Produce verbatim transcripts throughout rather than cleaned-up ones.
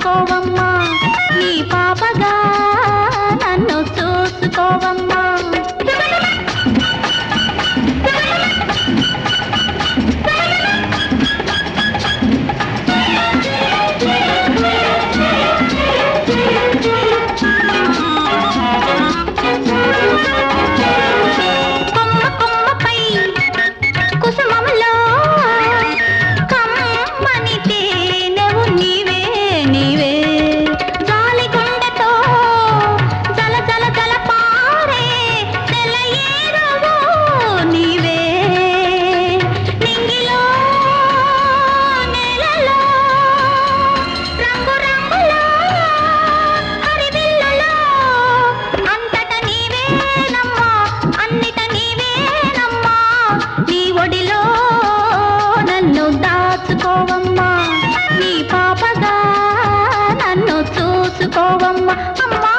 దాచుకోవమ్మా నీ పాపగా నన్ను చూసుకోవమ్మా నీ పాపగా నన్ను చూసుకోవమ్మా అమ్మా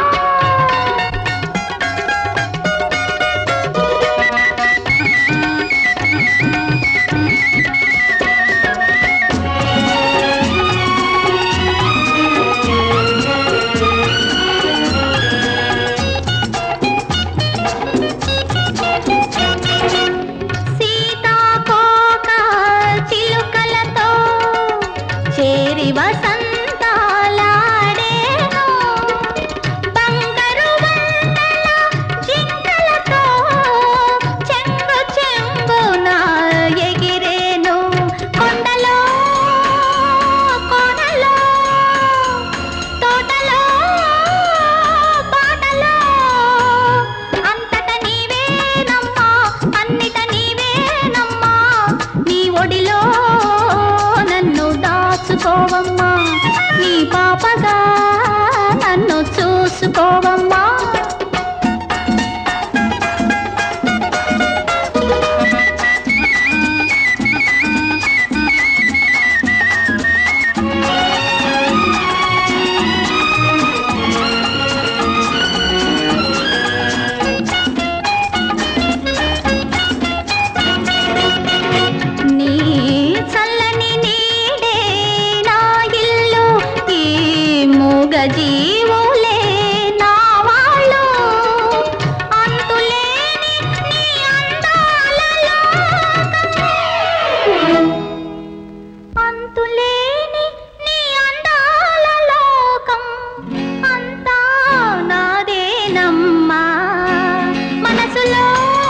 వసంతాలాడేను బంగారు వంటల జింకలతో చెంగు చెంగున ఎగిరేను కొండలో కోనలో తోటలో పాటలో అంతట నీవేనమ్మా అన్నిట నీవేనమ్మా నీ ఒడిలో నన్ను దాచుకోవమ్మా నీ పాపగా నన్ను చూసుకోవమ్మా నీ చల్లని నీడే నా ఇల్లు ఈ మూగజీవులే నా వాళ్ళు అంతులేని నీ అందాలలో అంతులేని నీ అందాల లోకం అంతా నాదేనమ్మా మనసులో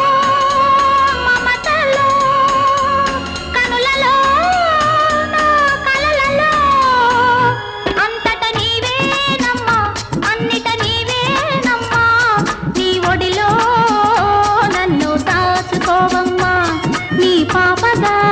మమతలో కనులలో నా కలలలో అంతట నీవేనమ్మా అన్నిట నీవేనమ్మా నీ ఒడిలో నన్ను దాచుకోవమ్మా నీ పాపగా